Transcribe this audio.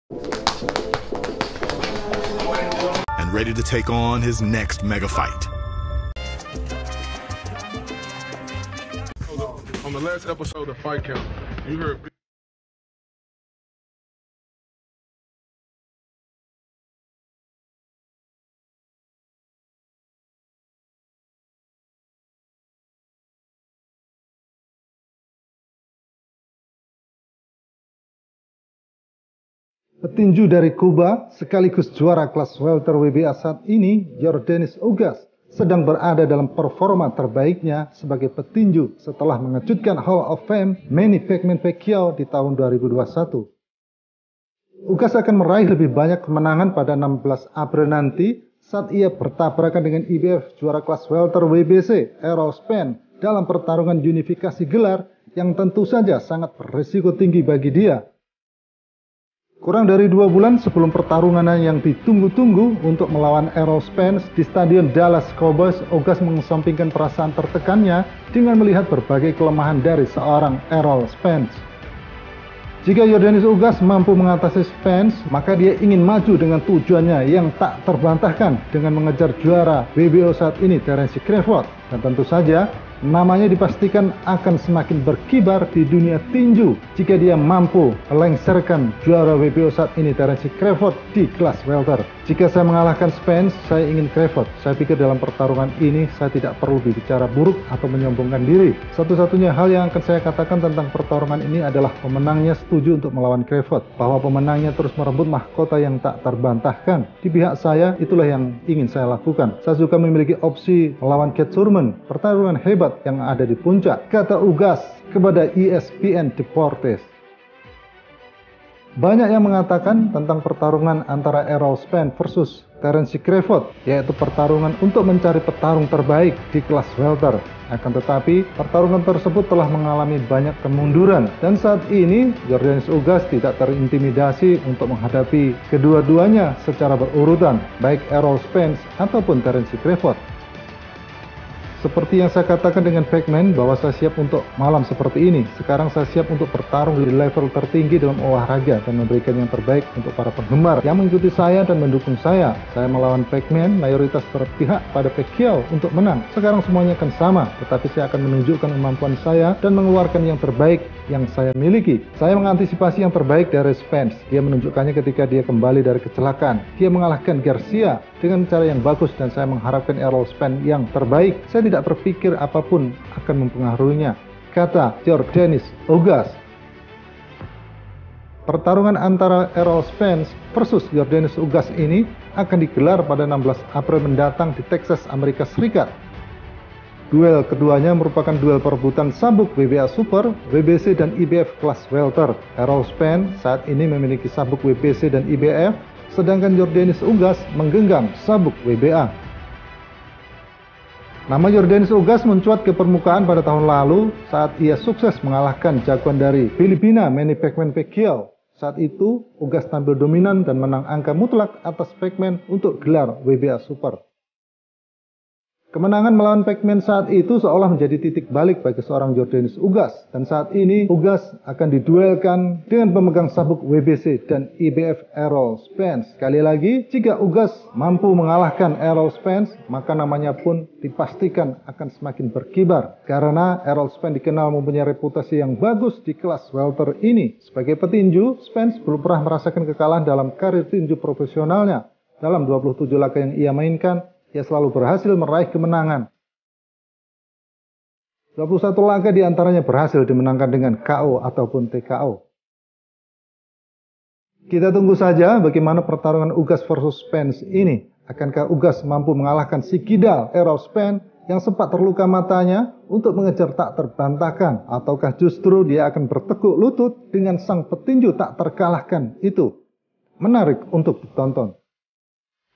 And ready to take on his next mega fight. On the last episode of Fight Camp, you heard. Petinju dari Kuba sekaligus juara kelas welter WBA saat ini, Yordenis Ugas, sedang berada dalam performa terbaiknya sebagai petinju setelah mengejutkan Hall of Fame Manny Pacquiao di tahun 2021. Ugas akan meraih lebih banyak kemenangan pada 16 April nanti saat ia bertabrakan dengan IBF juara kelas welter WBC Errol Spence dalam pertarungan unifikasi gelar yang tentu saja sangat berisiko tinggi bagi dia. Kurang dari 2 bulan sebelum pertarungan yang ditunggu-tunggu untuk melawan Errol Spence di Stadion Dallas Cowboys, Ugas mengesampingkan perasaan tertekannya dengan melihat berbagai kelemahan dari seorang Errol Spence. Jika Yordenis Ugas mampu mengatasi Spence, maka dia ingin maju dengan tujuannya yang tak terbantahkan dengan mengejar juara WBO saat ini, Terence Crawford. Dan tentu saja, namanya dipastikan akan semakin berkibar di dunia tinju jika dia mampu melengsarkan juara WBO saat ini, Terence Crawford, di kelas welter. Jika saya mengalahkan Spence, saya ingin Crawford. Saya pikir dalam pertarungan ini saya tidak perlu berbicara buruk atau menyombongkan diri. Satu-satunya hal yang akan saya katakan tentang pertarungan ini adalah pemenangnya setuju untuk melawan Crawford, bahwa pemenangnya terus merebut mahkota yang tak terbantahkan. Di pihak saya, itulah yang ingin saya lakukan. Saya juga memiliki opsi melawan Cat Thurman, pertarungan hebat yang ada di puncak, kata Ugas kepada ESPN Deportes. Banyak yang mengatakan tentang pertarungan antara Errol Spence versus Terence Crawford, yaitu pertarungan untuk mencari petarung terbaik di kelas welter. Akan tetapi, pertarungan tersebut telah mengalami banyak kemunduran, dan saat ini Yordenis Ugas tidak terintimidasi untuk menghadapi kedua-duanya secara berurutan, baik Errol Spence ataupun Terence Crawford. Seperti yang saya katakan dengan Pacman bahwa saya siap untuk malam seperti ini. Sekarang saya siap untuk bertarung di level tertinggi dalam olahraga dan memberikan yang terbaik untuk para penggemar yang mengikuti saya dan mendukung saya. Saya melawan Pacman, mayoritas berpihak pada Pacquiao untuk menang. Sekarang semuanya akan sama, tetapi saya akan menunjukkan kemampuan saya dan mengeluarkan yang terbaik yang saya miliki. Saya mengantisipasi yang terbaik dari Spence. Dia menunjukkannya ketika dia kembali dari kecelakaan. Dia mengalahkan Garcia dengan cara yang bagus dan saya mengharapkan Errol Spence yang terbaik. Saya tidak berpikir apapun akan mempengaruhinya, kata Yordenis Ugas. Pertarungan antara Errol Spence versus Yordenis Ugas ini akan digelar pada 16 April mendatang di Texas, Amerika Serikat. Duel keduanya merupakan duel perebutan sabuk WBA Super, WBC dan IBF kelas welter. Errol Spence saat ini memiliki sabuk WBC dan IBF, sedangkan Yordenis Ugas menggenggam sabuk WBA. Nama Yordenis Ugas mencuat ke permukaan pada tahun lalu saat ia sukses mengalahkan jagoan dari Filipina, Manny Pacquiao. Saat itu, Ugas tampil dominan dan menang angka mutlak atas Pacman untuk gelar WBA Super. Kemenangan melawan Pacman saat itu seolah menjadi titik balik bagi seorang Yordenis Ugas, dan saat ini Ugas akan diduelkan dengan pemegang sabuk WBC dan IBF Errol Spence. Sekali lagi, jika Ugas mampu mengalahkan Errol Spence, maka namanya pun dipastikan akan semakin berkibar, karena Errol Spence dikenal mempunyai reputasi yang bagus di kelas welter ini. Sebagai petinju, Spence belum pernah merasakan kekalahan dalam karir tinju profesionalnya. Dalam 27 laga yang ia mainkan, ia selalu berhasil meraih kemenangan. 21 laga diantaranya berhasil dimenangkan dengan KO ataupun TKO. Kita tunggu saja bagaimana pertarungan Ugas versus Spence ini. Akankah Ugas mampu mengalahkan si kidal Errol Spence yang sempat terluka matanya untuk mengejar tak terbantahkan? Ataukah justru dia akan bertekuk lutut dengan sang petinju tak terkalahkan itu? Menarik untuk ditonton.